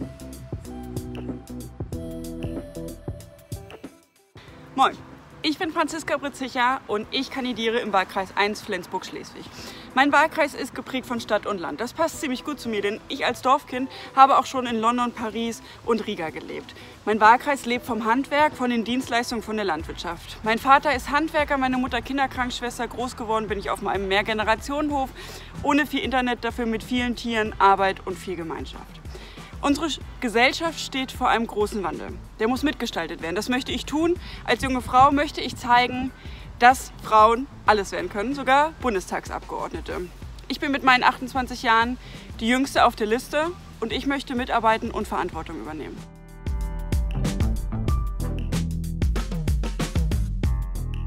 Moin, ich bin Franziska Britzicher und ich kandidiere im Wahlkreis 1 Flensburg-Schleswig. Mein Wahlkreis ist geprägt von Stadt und Land. Das passt ziemlich gut zu mir, denn ich als Dorfkind habe auch schon in London, Paris und Riga gelebt. Mein Wahlkreis lebt vom Handwerk, von den Dienstleistungen, von der Landwirtschaft. Mein Vater ist Handwerker, meine Mutter Kinderkrankenschwester. Groß geworden bin ich auf einem Mehrgenerationenhof, ohne viel Internet, dafür mit vielen Tieren, Arbeit und viel Gemeinschaft. Unsere Gesellschaft steht vor einem großen Wandel. Der muss mitgestaltet werden. Das möchte ich tun. Als junge Frau möchte ich zeigen, dass Frauen alles werden können, sogar Bundestagsabgeordnete. Ich bin mit meinen 28 Jahren die Jüngste auf der Liste und ich möchte mitarbeiten und Verantwortung übernehmen.